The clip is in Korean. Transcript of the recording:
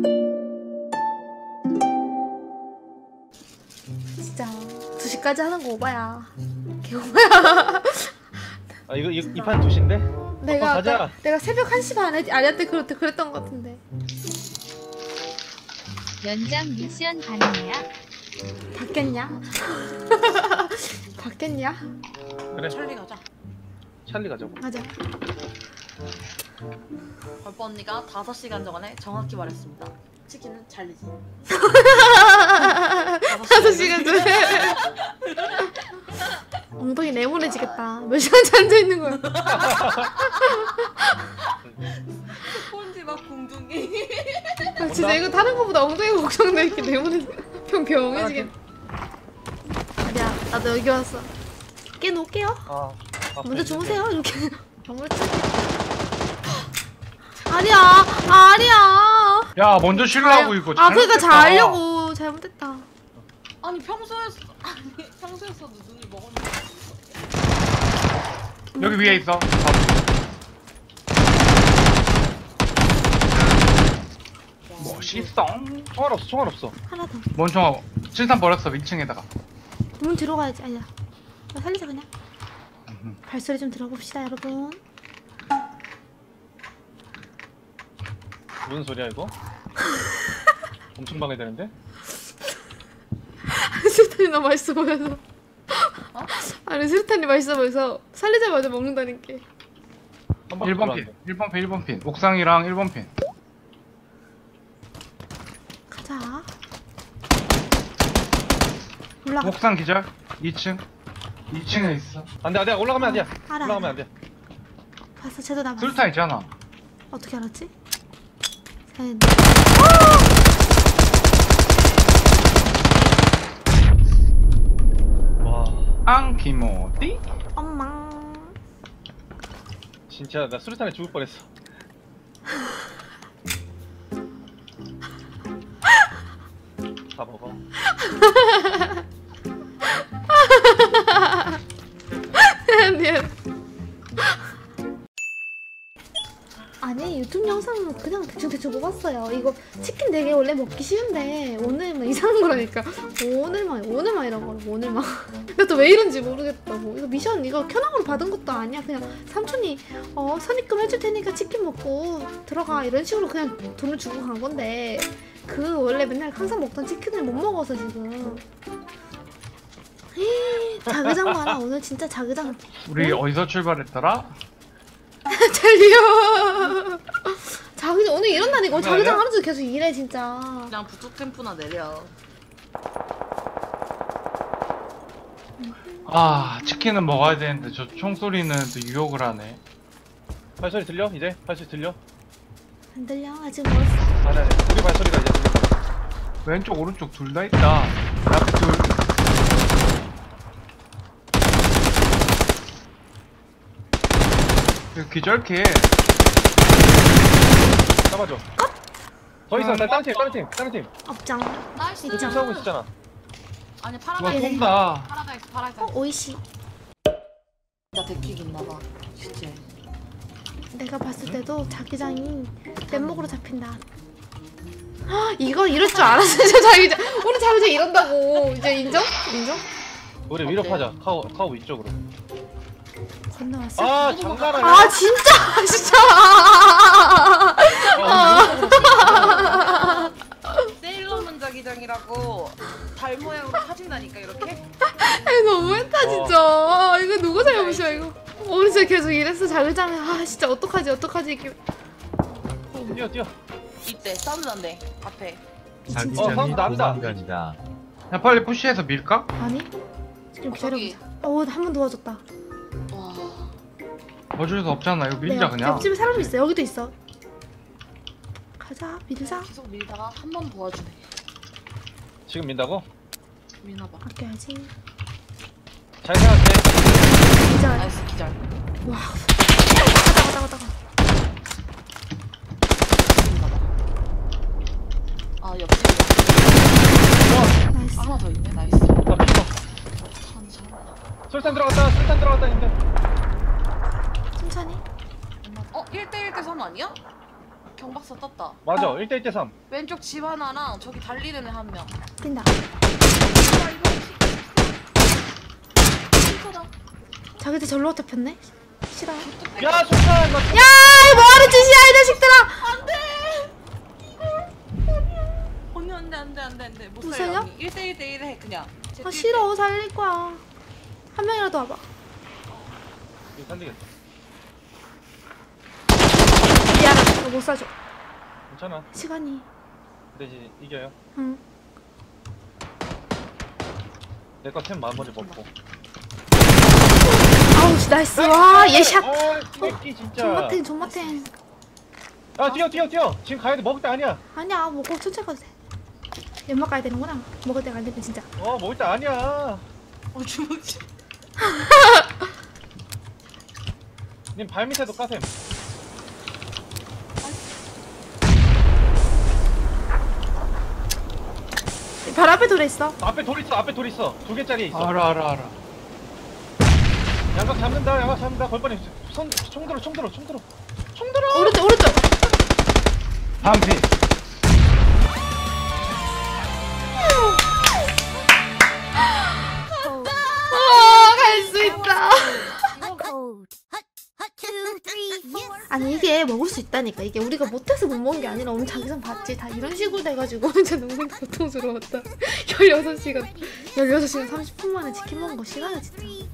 진짜 2시까지 하는 거 오바야. 개 오바야. 아 이거 이 판 2시인데? 내가 새벽 1시 반에 아리한테 그랬던 것 같은데. 연장 미션 가능해야? 받겠냐? 받겠냐? 그래 찰리 가자. 찰리 가자고. 맞아. 벌퍼 언니가 5시간 전에 정확히 말했습니다. 치킨은 찰리지. 5시간 전에. 엉덩이 네모내지겠다. 몇 시간째 앉아있는 거야. 스폰지 막 궁둥이. 아, 진짜 이거 다른 거보다 엉덩이가 걱정돼. 이렇게 네모내지. 병해지겠다. 아니야, 나도 여기 왔어. 깨놓을게요. 먼저 주무세요. 이렇게. 병을 치. 아니야. 야 먼저 쉬려고 이거. 그러니까 잘못됐다. 자려고. 잘못됐다. 아니 평소였어도 눈이 먹었는데. 여기 위에 있어. 멋있어. 총알 없어. 하나 더. 먼저 칠산 버렸어 1층에다가. 문 뒤로 가야지. 아니야. 살리자 그냥. 발소리 좀 들어봅시다 여러분. 무슨 소리야 이거? 엄청 방해되는데? 스르탄이 너무 맛있어 보여서. 아니 스르탄이 맛있어 보여서 살리자마자 먹는다니까. 1번 핀. 1번 핀. 옥상이랑 1번 핀. 가자. 올라가. 옥상 기절. 2층에 있어. 안돼 올라가면 안 돼. 알아. 올라가면 안 돼. 봤어. 쟤도 나 봤어. 술탄 있잖아. 어떻게 알았지? 와 앙키모띠? 엄마. 진짜 나 수류탄에 죽을 뻔했어. 다 먹어. 미안. 아니 유튜브 영상은 그냥 대충 먹었어요. 이거 치킨 되게 원래 먹기 쉬운데 오늘만 이상한 거라니까. 오늘만 이런 거. 오늘만. 근데 또 왜 이런지 모르겠다고. 이거 미션 이거 켜놓으로 받은 것도 아니야. 그냥 삼촌이 선입금 해줄 테니까 치킨 먹고 들어가 이런 식으로 그냥 돈을 주고 간 건데 그 원래 맨날 항상 먹던 치킨을 못 먹어서 지금. 자기장 봐라. 오늘 진짜 자기장. 우리 어디서 출발했더라? 잘려. 자기장 오늘 이런다니까. 자기장 하루 종일 계속 일해 진짜. 그냥 부축 캠프나 내려. 아 치킨은 먹어야 되는데 저 총소리는 또 유혹을 하네. 발소리 들려? 이제? 발소리 들려? 안 들려? 아직 멀었어. 아니 우리 발소리가 이제 들려. 왼쪽 오른쪽 둘 다 있다. 앞에 둘. 이거 기절캐. 잡아줘. 더 있어. 다른 팀. 업장. 나이스. 있죠. 싸우고 있었잖아. 아니 누가 파라다이스. 쏜다. 파라다이스. 오이씨. 나 데킥 있나봐. 진짜. 내가 봤을 때도 자기장이 뗏목으로 잡힌다. 이거 이럴 줄 알았어. 저 자기장. 우리 자기장 이런다고. 이제 인정? 우리 위로 파자. 카우 위쪽으로. 건너왔어? 장난 아니야. 진짜. 세일러문 자기장이라고 달 모양으로 파진다니까 이렇게. 너무했다 진짜. 이거 누구 잘못이야 이거. 우리 진짜 계속 이랬어 자기장. 진짜 어떡하지 이게. 뛰어. 이때 사운드 난대 앞에. 사운드 난다. 야 빨리 푸시해서 밀까? 아니? 좀 저기. 기다려보자. 한 번 도와줬다. 와. 어쩔 수 없잖아. 이거 밀자 그냥. 옆집에 사람 있어. 여기도 있어. 가자 밀자. 계속 밀다가 한 번 도와주네. 지금 민다고? 미나봐. 아껴야지. 잘 생각해. 기절. 나이스 기절. 와. 가자. 미나봐. 아 옆집이야. 나이스. 하나 더 있네. 나이스. 나 미쳐. 천천히. 술탄 들어갔다 인데. 천천히. 1대1 대 3 아니야? 경박사 떴다. 맞아 1대1 대3. 왼쪽 집 하나랑 저기 달리는 애 한 명. 뛴다. 아 이거 진짜다. 자기들 절로 잡혔네. 싫어. 야 좋다 이거. 야, 뭐하는 짓이야 이 자식들아. 언니 안돼 못 못 살려. 살려? 언니. 1대1 대1 해 그냥. 아 싫어, 살릴 거야. 한 명이라도 와봐. 이거 살리겠다. 미안하다, 이거 못 사줘. 괜찮아. 시간이. 근데 이제 이겨요. 응. 내거 템 마무리 먹고. 아우 씨, 나이스. 와, 예샷. 아 새끼 진짜. 존맛탱, 존맛탱. 아 뛰어. 지금 가야 돼. 먹을 때 아니야. 아니야, 먹고 천천히 가도 돼. 연막 가야 되는구나. 먹을 때가 안 되면 진짜. 먹을 때 아니야. 주먹지. 님 발밑에도 까셈. 발 앞에 돌에 있어. 앞에 돌 있어. 2개짜리 있어. 알아. 양각 잡는다. 걸뻔히 총 들어. 오른쪽. 반피. 갈 수 있다. 아니 이게 먹을 수 있다니까. 이게 우리가 못해서 못 먹은 게 아니라 오늘 자기선 봤지. 다 이런 식으로 돼가지고 진짜 너무 고통스러웠다. 16시간 30분 만에 치킨 먹은 거 싫어요 진짜.